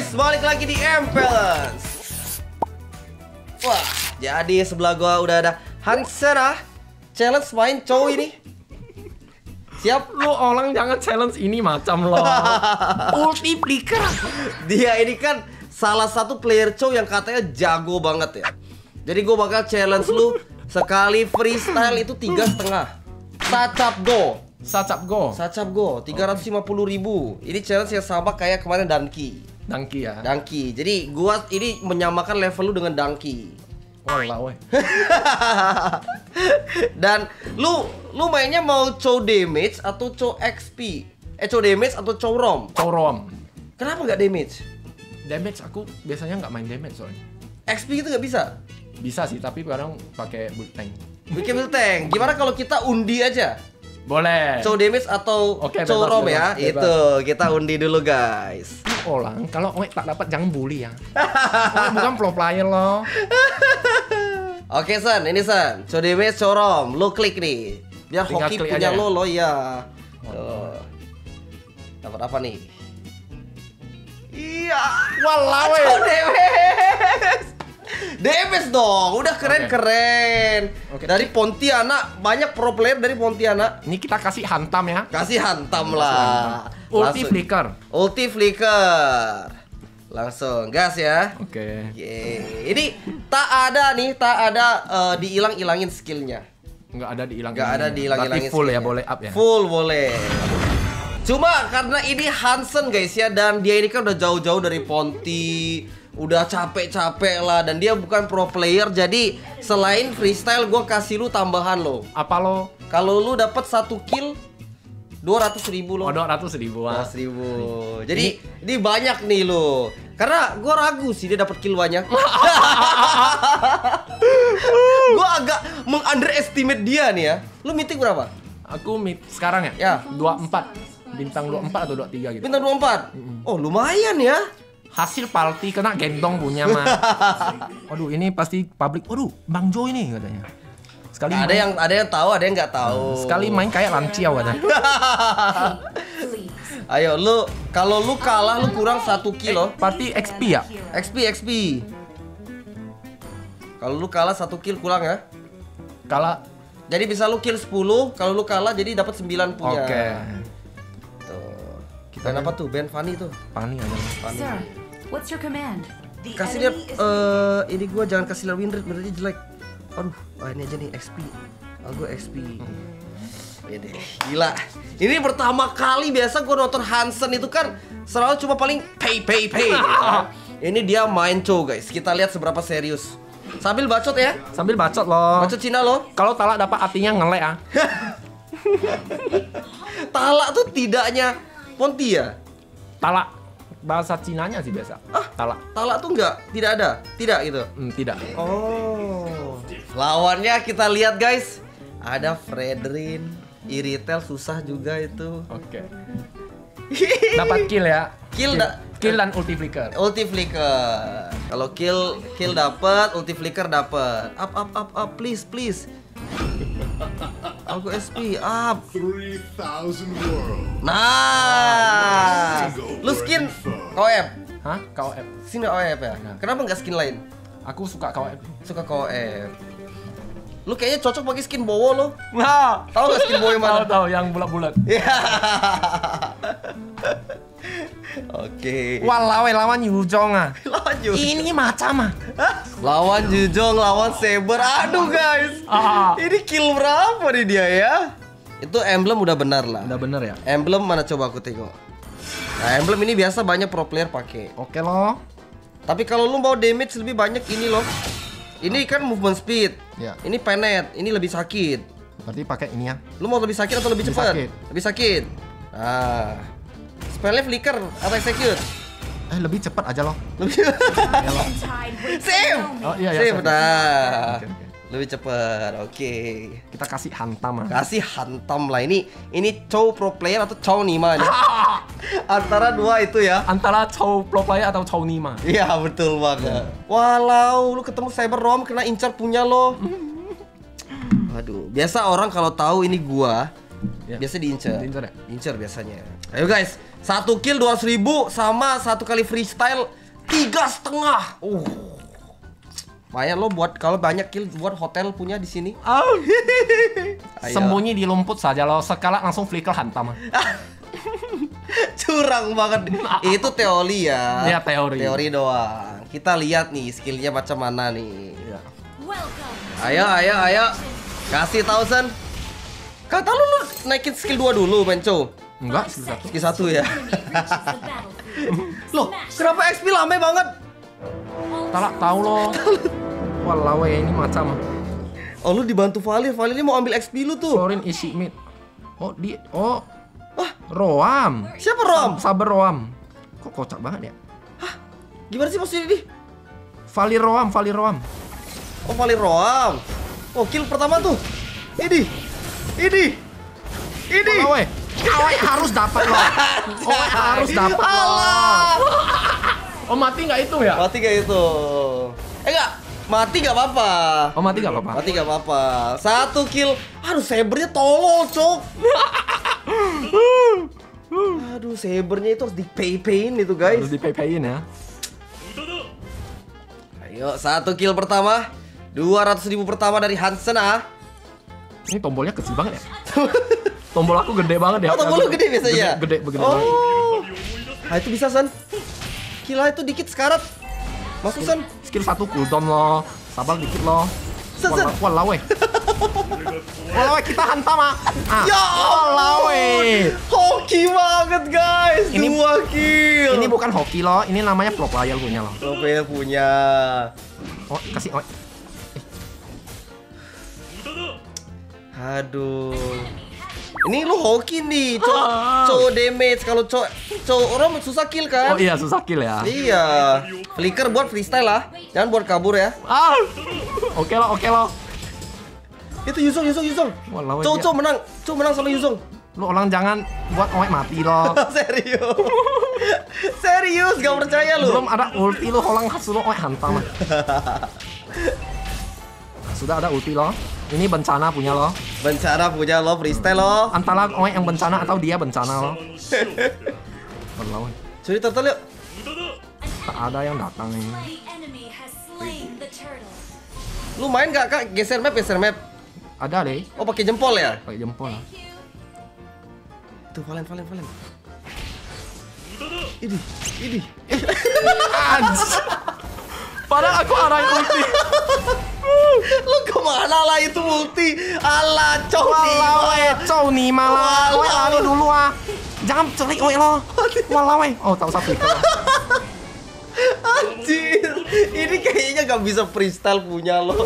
guys, balik lagi di Balance. Wah, jadi sebelah gua udah ada Hansen challenge main cowok ini. Siap? Lu orang jangan challenge ini macam lo. Ulti flicker. Dia ini kan salah satu player cowok yang katanya jago banget ya. Jadi gua bakal challenge lu sekali freestyle itu 3,5. Sacap go 350.000. Ini challenge yang sama kayak kemarin Danki ya. Danki. Jadi gua ini menyamakan level lu dengan Danki. Walah weh. Dan lu mainnya mau cow damage atau cow XP? Cow damage atau cow rom? Cow rom. Kenapa nggak damage? Damage aku biasanya nggak main damage soalnya. XP itu nggak bisa? Bisa sih, tapi kadang pakai build tank. Bikin build tank. Gimana kalau kita undi aja? Boleh. Cow damage atau cow rom ya? Bebas. Itu kita undi dulu guys. Orang kalau Oe tak dapat jangan bully ya. Oe bukan pro player loh. Oke San, ini San, cow damage, cow rom, lo klik nih. Biar Tinggal hoki klik punya aja. lo ya. Dapat apa nih? Iya. Walah weh. Cow damage. Damage dong, udah keren-keren. Oke. Dari Pontianak, banyak pro player dari Pontianak. Ini kita kasih hantam ya. Kasih hantam lah. Ulti Langsung. flicker. Ulti flicker. Langsung gas ya. Oke. Yeay. Ini tak ada diilang-ilangin skillnya. Nggak ada diilang. Nggak ada diilang-ilangin Tapi full ya, skillnya. boleh up ya. Full boleh. Cuma karena ini Hansen guys ya, dan dia ini kan udah jauh-jauh dari Ponti, udah capek-capek lah, dan dia bukan pro player. Jadi selain freestyle gue kasih lu tambahan lo. Apa lo? Kalau lu dapat 1 kill 200.000 lo. Oh, 200.000. 200.000. Jadi ini banyak nih lo. Karena gue ragu sih dia dapat kill banyak. Gue agak meng-underestimate dia nih ya. Lu mythic berapa? Aku sekarang ya? Ya. 24. Bintang 24 atau 23 gitu. Bintang 24. Oh, lumayan ya. Hasil palti kena gendong punya mah. Waduh, ini pasti publik. Waduh, Bang Jo ini katanya. Sekali Ada yang tahu, ada yang nggak tahu. Sekali main kayak lanciau katanya. Ayo lu, kalau lu kalah lu kurang 1 kilo. Party XP ya? XP. Kalau lu kalah 1 kill kurang ya. Kalah. Jadi bisa lu kill 10, kalau lu kalah jadi dapat 9 punya. Oke. Tuh. Kita apa tuh? Band Fanny tuh. Pani aja. Fanny. Sir, what's your command? Kasih lihat ini gua jangan kasih lihat win rate, berarti jelek. Aduh, ini aja nih XP. Gua XP. Ini gila. Ini pertama kali biasa gua nonton Hansen itu kan selalu cuma paling pay. Ini dia main cow guys. Kita lihat seberapa serius. Sambil bacot ya. Sambil bacot loh. Bacot Cina loh. Kalau talak dapat artinya ngelek ah. Talak tuh tidaknya Ponti ya? Talak bahasa Cinanya sih biasa. Talak. Talak tuh tidak ada. Tidak gitu. Tidak. Oh. Lawannya kita lihat guys. Ada Fredrin, Iritel susah juga itu. Oke. Dapat kill ya. Kill dan ulti flicker. Ulti flicker. Kalau kill dapat, ulti flicker dapat. Up please. Aku SP up. 3,000 world. Nah. Lu skin KOF. Hah? KOF. Skin KOF ya? Kenapa nggak skin lain? Aku suka KOF. Suka KOF. Lu kayaknya cocok pakai skin Bowo lo. Nah, Tahu nggak skin Bowo yang mana? tahu yang bulat-bulat. Oke. Walah, lawan Yujong ah. Lawan Yujong. Ini macam ah. Lawan Yujong, lawan Saber. Aduh guys. Ini kill berapa nih dia ya? Itu emblem udah benar lah. Udah bener ya? Emblem mana coba aku tengok. Nah, emblem ini biasa banyak pro player pakai. Oke loh. Tapi kalau lu mau damage lebih banyak ini loh. Ini kan movement speed. Ya. Ini penet, ini lebih sakit. Berarti pakai ini ya. Lu mau lebih sakit atau lebih Lebih cepat? sakit. Lebih sakit. Nah. Spellnya flicker atau execute? Lebih cepat aja loh. Lebih Save. Oh iya ya. Save dah. Oke. Lebih cepat. Oke. Kita kasih hantam ah. Kasih hantam lah. Ini cow pro player atau cow Nima nih? Antara dua itu ya. Antara cow pro player atau cow Nima. Iya betul banget. Walau lu ketemu Cyber Rom kena incar punya lo. Waduh, biasa orang kalau tahu ini gua, Ya. biasa diincar. Diincar ya? Incar biasanya. Ayo guys, 1 kill 200.000 sama 1 kali freestyle 3,5. Lumayan lo buat kalau banyak kill buat hotel punya di sini. Ayo. Sembunyi di lumpur saja lo, sekala langsung flicker hantam. Curang banget. Itu teori ya. Iya, teori. Teori doang. Kita lihat nih skillnya macam mana nih. Iya. Ayo. Kasih 1000. Kata lu naikin skill 2 dulu, Menco. Enggak, skill 1. Skill 1 ya. Loh, kenapa XP lama banget? Tak tahu lo. Walau ini macam. Oh, lu dibantu Valir. Valir ini mau ambil XP lu tuh. Florin isi mid. Roam. Siapa Rom? Sabar Roam. Kok kocak banget ya? Gimana sih maksudnya ini? Valir Roam. Oh, Valir Roam. Oh, kill pertama tuh. Ini. Owe harus dapat lo. Owe harus dapat lo. Oh, mati nggak itu ya? Mati gak itu? Enggak. Mati gak apa-apa. Oh, mati nggak apa-apa. Mati gak apa-apa. 1 kill. Aduh, sabernya tolol, cok. Aduh, sabernya itu harus di-pay-payin itu, guys. Harus di-pay-payin ya. Ayo, 1 kill pertama. 200.000 pertama dari Hansen ah. Ini tombolnya kecil banget ya. Tombol aku gede banget ya. Oh, tombol lu gede biasanya? Gede banget. Oh. Nah, itu bisa, San. Gila itu dikit sekarat. Masuk, San. Skill 1 cooldown lo. Sabar dikit lo. San. Walau kita hantam ah. Ya walau hoki banget, guys. Ini 2 kill. Ini bukan hoki lo, ini namanya pro player punya lo. Pro player punya. Oh, kasih oh. Aduh. Ini lu hoki nih, cowok damage. Kalau cowok orang susah kill kan? Oh iya, susah kill ya. Iya. Flicker buat freestyle lah. Jangan buat kabur ya. Oke lo. Itu Yuzong. Walau Cowok menang. Cowok menang sama Yuzong. Lu orang jangan buat Owe mati lo. Serius, gak percaya lu. Belum ada ulti lu, orang suruh Owe hantam. Sudah ada ulti lo. Ini bencana punya lo. Bencana punya lo, freestyle lo. Antara Owe yang bencana atau dia bencana lo. Walau. Curi turtle yuk. Tak ada yang datang ini. Lu main gak kak? Geser map. Ada deh. Oh, pakai jempol ya? Pakai jempol lah. Tuh, Valen. Ini. Padahal aku arahin ulti. Lu kemana lah itu ulti? Alah, Cow nih malah. Owe lari dulu ah. Jangan celik Owe lo. Walau oh tak usah flicker. Anjir. Ini kayaknya gak bisa freestyle punya lo.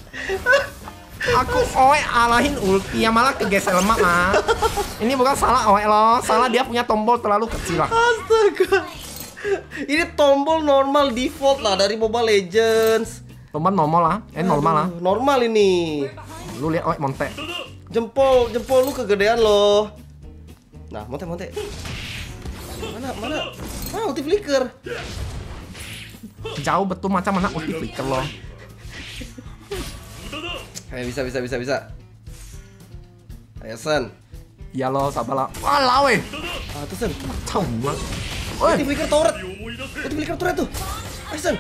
Aku Owe alahin ulti ya malah kegeser lemak ah. Ini bukan salah Owe lo, salah dia punya tombol terlalu kecil lah. Astaga. Ini tombol normal default lah dari Mobile Legends. Tombol normal lah, normal lah. Normal ini. Lu lihat Owe monte. Jempol lu kegedean lo. Nah, monte. Mana ulti flicker? Jauh betul macam mana ulti flicker lo. Ayo bisa. Ayo Sen. Ya lo sabar lah. Walau Tuh Sen. Coba. Ulti flicker turret tuh. Ayo Sen.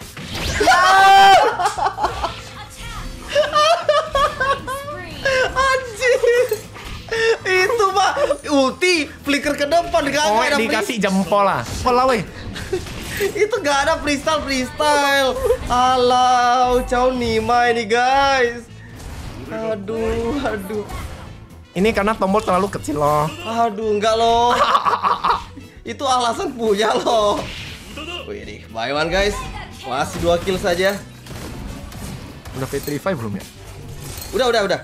Anjir. Itu Pak, ulti flicker ke depan gak Owe ada dikasih jempol lah. Walau itu gak ada freestyle. Alah, Chow Nima ini guys. Aduh. Ini karena tombol terlalu kecil loh. Aduh, enggak loh. Itu alasan punya loh. Wih, bye one guys. Masih 2 kill saja. Udah P35 belum ya? Udah.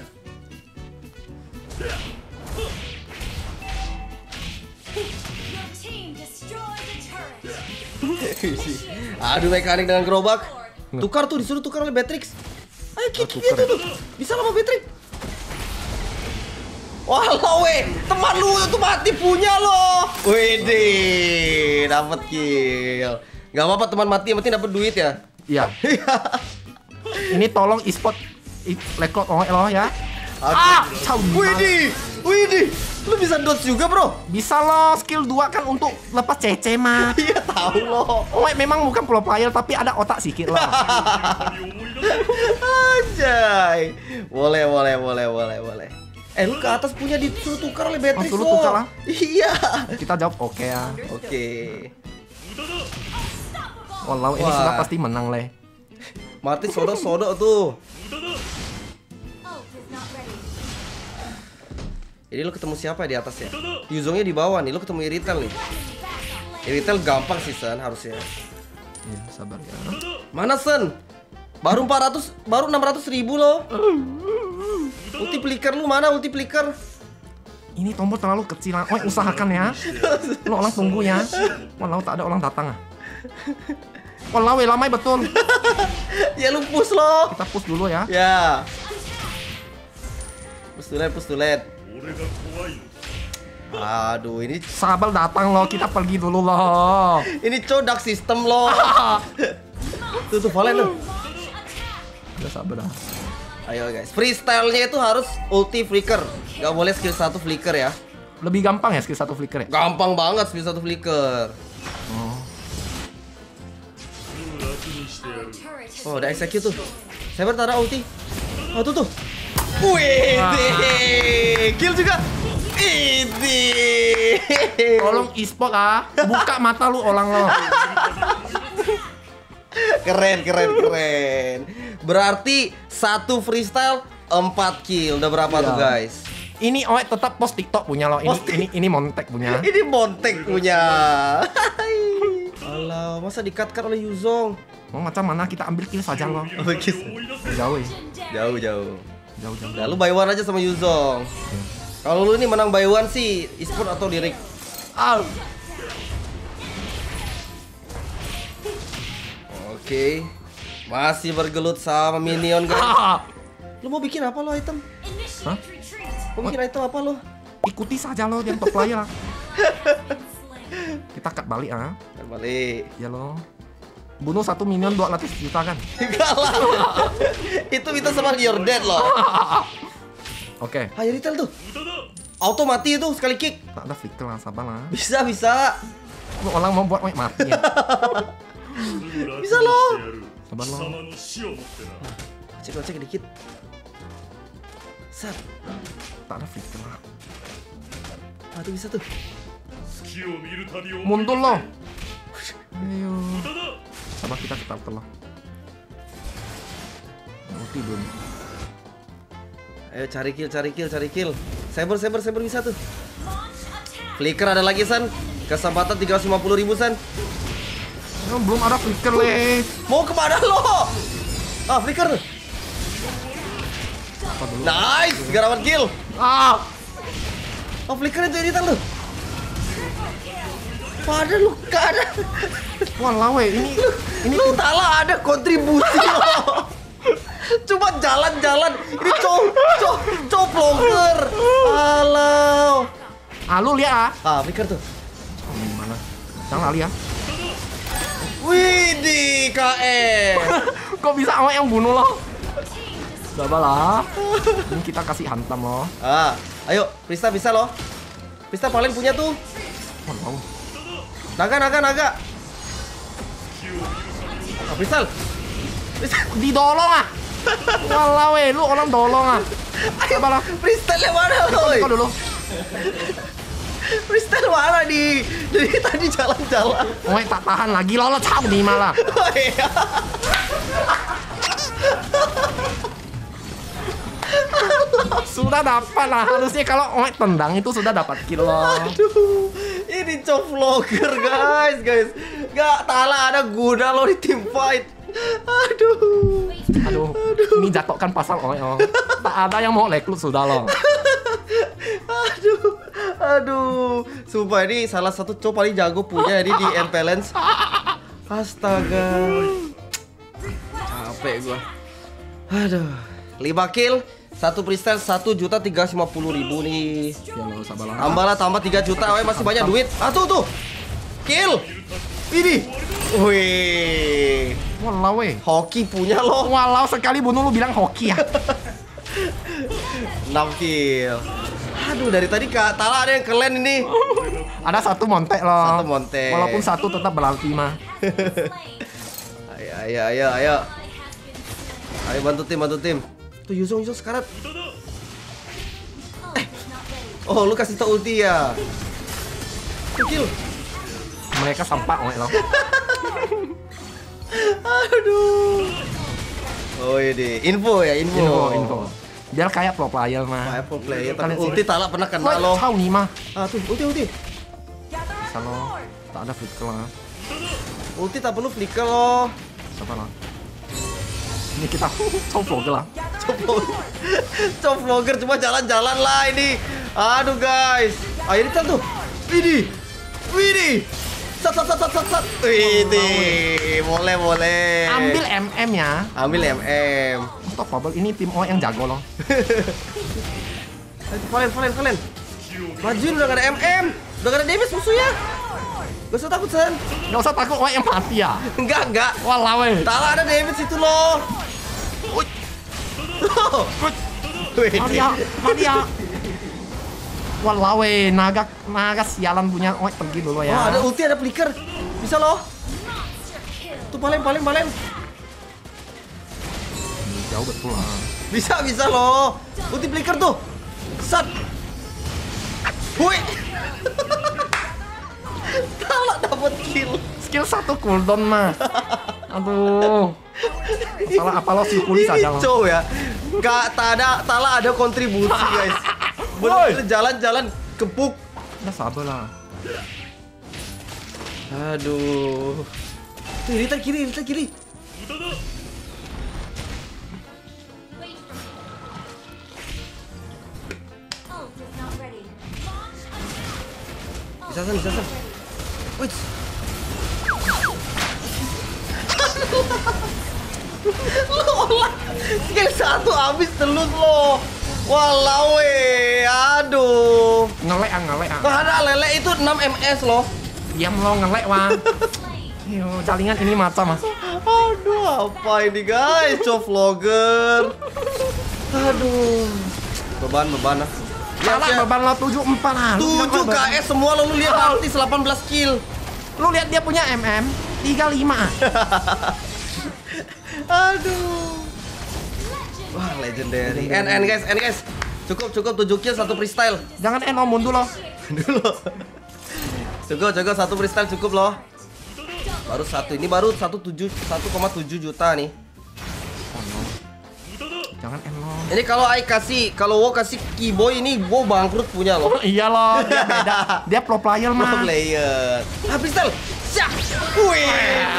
Aduh, mekanik dengan gerobak. Disuruh tukar oleh Beatrix. Ayo kick gitu tuh. Bisa lama Beatrix. Walau teman lu itu mati punya lo. Wede, dapat kill. Gak apa-apa teman mati, yang penting dapat duit ya. Iya. Ini tolong e-sport record Owe lo ya. Widih. Lu bisa dodge juga, bro? Bisa loh, skill 2 kan untuk lepas CC mah. Iya, tahu loh. Oh, memang bukan pro player tapi ada otak sikit lah. Anjay. Boleh. Lu ke atas punya disuruh tukar oleh Beatrix. Suruh tukar lah. Iya. Kita jawab oke ya. Oke. Walau ini Wah. sudah pasti menang leh. Mati sodok tuh. Jadi lu ketemu siapa ya di atas ya? Yuzongnya di bawah nih, lu ketemu Iritel nih. Iritel gampang sih Sen harusnya. Ya, sabar ya. Mana Sen? Baru 600 ribu loh. Ulti flicker lu mana ulti flicker? Ini tombol terlalu kecil. Oh, usahakan ya. Lo orang tunggu ya. Walau tak ada orang datang ah. Walau lamai betul. Ya lu push loh. Kita push dulu ya. Ya. Push tulet. Aduh, ini Sabar datang loh, kita pergi dulu loh. codak sistem loh. Tuh Valen tuh. Udah sabar dah. Ayo guys, freestyle-nya itu harus ulti flicker. Gak boleh skill 1 flicker ya. Lebih gampang ya skill 1 flicker ya? Gampang banget skill 1 flicker. Oh, udah execute tuh. Saber tak ada ulti. Oh, tuh. Wih, kill juga. Ini. Tolong e-sport ah, buka mata lu orang lo. Keren. Berarti 1 freestyle 4 kill. Udah berapa tuh guys? Ini Oek tetap post TikTok punya lo. Ini Montek punya. Ini Montek punya. Alah, masa di-cut oleh Yuzong? Mau macam mana kita ambil kill saja lo. Jauh ya. Jauh. Nah, lu by one aja sama Yuzong. Kalau lu ini menang by one sih, e-sport atau direct? Oke. Masih bergelut sama minion guys. Lu mau bikin apa lo item? Hah? Mau bikin item apa lo? Ikuti saja lo yang top player. Kita cut balik ah. Balik. Ya lo. Bunuh 1 minion 200 juta kan? Enggak lah. Itu kita sama Your Dead loh. Oke. Hai Ritel tuh. Auto mati itu sekali kick. Tak ada flicker lah, sabar lah. Bisa. Lu orang mau buat Oek mati ya. Bisa loh. Sabar lo. Cek dikit. Set. Tak ada flicker lah. Mati bisa tuh. Mundur lo. Ayo. Sabar kita lo. Ulti belum. Ayo cari kill. Saber bisa tuh. Flicker ada lagi San. Kesempatan 350.000 San. Belum ada flicker leh. Mau kemana lo? Ah, flicker. Nice, garawan kill. Oh, flicker itu editan tuh. Padahal lu gak ada. Walau ini Lu salah ada kontribusi lo. Cuma jalan-jalan. Ini cowok vlogger. Alau. lu lihat ah. Flicker tuh. Gimana? Jangan lali ya. Widih, KM. Kok bisa Oek yang bunuh lo? Sabar lah. Ini kita kasih hantam lo. Ayo, Prista bisa loh. Prista paling punya tuh. Walau. Naga. Prista. Didolong ah. Walau lu orang dolong ah. Sabar lah. Prista mana lo? Kau dulu. Prista mana di dari tadi jalan-jalan. Oek tak tahan lagi lo cabut nih malah. Oh, iya. Sudah dapat lah. Harusnya kalau Oek tendang itu sudah dapat kill lo. Aduh, ini cowok vlogger guys. Gak talah ada guna lo di team fight. Aduh. Ini jatuhkan pasal Oek oh. Tak ada yang mau rekrut sudah lo. Aduh. Sumpah ini salah satu cowok paling jago punya ini di N-Balance. Astaga. Capek gua. Aduh. 5 kill, 1 freestyle 1.350.000 nih. Ya lo sabar lah. Tambah 3 juta, masih banyak duit. Tuh. Kill. Ini. Wih. Walau Hoki punya lo. Walau sekali bunuh lu bilang hoki ya. 6 kill. Aduh, dari tadi Kak Tala ada yang keren ini. Ada satu montek loh. Satu montek. Walaupun satu tetap berarti mah. Ayo. Ayo bantu tim. Tuh Yuzong sekarat. Oh, lu kasih tau ulti ya. Kill. Mereka sampah loh. Aduh. Oh ini info. Info. Dia kayak pro player mah. Kayak pro player, tapi Kalian ulti sini. Tala pernah kena Lo loh. tahu nih mah. Ah tuh, ulti. Bisa lo. Tak ada flicker lah. Ulti tak perlu flicker loh. Siapa lah? Ini kita vlogger lah. Cok vlogger cuma jalan-jalan lah ini. Aduh guys. Ayo Ritel tuh. Widih. Sat. Widih. Boleh. Ambil MM ya. Ambil MM. Untuk bubble ini tim O yang jago loh. Valen. Majuin udah gak ada MM. Udah gak ada damage musuhnya. Gak usah takut San. Gak usah takut O yang mati ya. Enggak. Walah weh. Tala ada damage itu loh. Maria. Walah weh, naga sialan punya O pergi dulu ya. Oh, ada ulti, ada flicker. Bisa loh. Tuh paling. Jauh betul lah. Bisa loh. Ulti flicker tuh. Sat. Woi. Tala dapat kill. Skill 1 cooldown mah. Aduh. Salah apa lo sikuli saja lo. Cow ya. Tala ada kontribusi guys. Bener jalan-jalan kepuk. Udah sabar lah. Aduh. Tuh Ritel kiri. Bisa San. Wih. Lo olah skill 1 habis telus lo. Walau aduh. Ngelek. Ada lele itu 6 ms loh. Diam lo ngelek wah. Yo, jaringan ini macam mas. Aduh, apa ini guys? Cok vlogger. Aduh. Beban ah. Salah beban lo 74 lah. 7 KS semua lo, lu lihat artis 18 kill. Lu lihat dia punya MM 35. Aduh. Wah, legendary. N guys. Cukup 7 kill 1 freestyle. Jangan Eno mundur lo. Dulu. Cukup 1 freestyle cukup loh. Baru 1 ini baru 1,7 juta nih. Oh no. Jangan Eno. Ini kalau Wo kasih Keyboy ini Wo bangkrut punya loh. Iya loh, dia beda. Dia pro player Pro mah. player. Freestyle. Siap. Wih.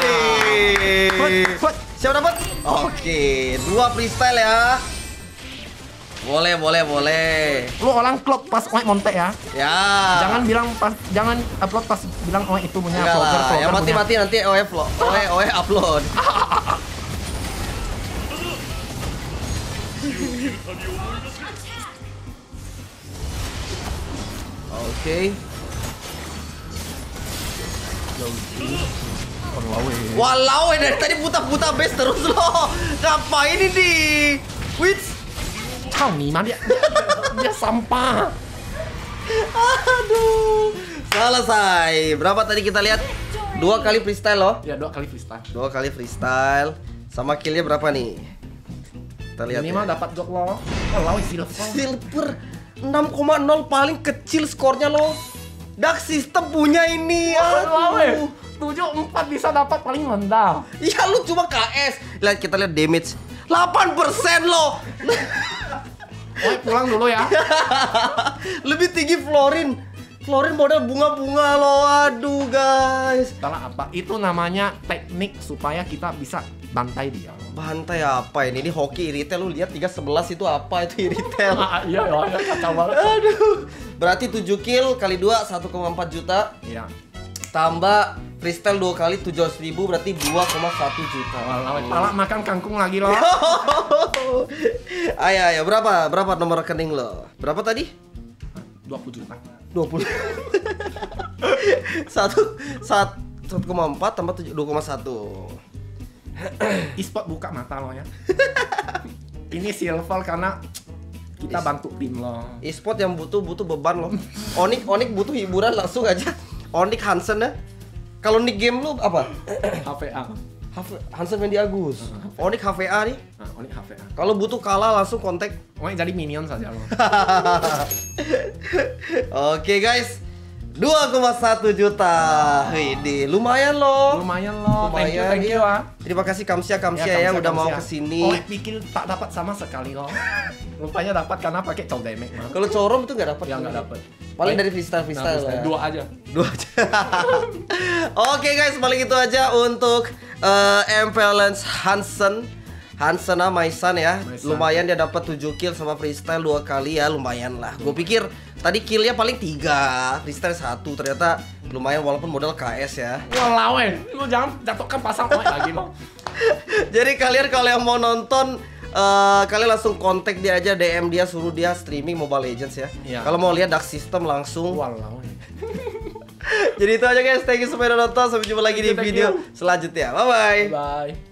Siap dapat? Oke, 2 freestyle ya. Boleh. Lu orang klub pas Oe montek ya. Ya. Jangan upload pas bilang Oe itu punya Enggak vlogger. lah, yang mati nanti OE upload. Oke. Walau dari tadi putar base terus loh. Ngapain ini? Wits. Kau nih mah dia sampah. Aduh. Selesai. Berapa tadi kita lihat? 2 kali freestyle loh. Ya 2 kali freestyle. 2 kali freestyle. Sama killnya berapa nih? Kita lihat. Minimal ya. dapat gok lo. Walau silver. Silver 6,0 paling kecil skornya loh. Dark System punya ini. Aduh. 74 bisa dapat paling rendah. Iya lu cuma KS. Lihat kita lihat damage 8% loh. Oe pulang dulu ya. Lebih tinggi Florin. Florin model bunga-bunga loh. Aduh guys. Salah apa? Itu namanya teknik supaya kita bisa bantai dia. Bantai apa ini? Ini hoki Iritel, lu lihat 311 itu apa itu Iritel? Iya, kacau banget. Aduh. Berarti 7 kill kali 2 1,4 juta. Iya. Tambah freestyle 2 kali 700.000 berarti 2,1 juta. Pala makan kangkung lagi loh. Ayo, berapa nomor rekening lo? Berapa tadi? 20 juta. 20. 1,4 tambah 2,1. E-sport buka mata lo ya. Ini silver karena Kita bantu tim lo. E-sport yang butuh beban loh. Onyx butuh hiburan langsung aja. Onyx Hansen ya. Kalau nick game lu apa? HVA. Hansen Mendy Agus. Onyx HVA nih. Nah, Onyx HVA. Kalau butuh kalah langsung kontak. Onyx jadi minion saja lo. Oke guys. 2,1 juta. Ini lumayan loh. Lumayan lo. Thank you iya. ah. Terima kasih Kamsia yang udah mau kesini. Onyx pikir tak dapat sama sekali lo. Rupanya dapat karena pakai cow damage mah. Kalau corom itu nggak dapat. Ya nggak dapat. Paling dari freestyle lah. Dua aja. Oke guys, paling itu aja untuk Impellence Hansen Maisan ya. Lumayan dia dapat 7 kill sama freestyle 2 kali ya, lumayan lah. Gue pikir tadi killnya paling 3, freestyle 1. Ternyata lumayan walaupun modal KS ya. Walau lo jangan jatuhkan pasang Onyx lagi lo. Jadi kalian kalau yang mau nonton kalian langsung kontak dia aja, DM dia, suruh dia streaming Mobile Legends ya. Iya. Kalau mau lihat Dark System langsung. Walau. Jadi itu aja guys, thank you semua udah nonton. Sampai jumpa lagi di video selanjutnya. Bye bye. Bye.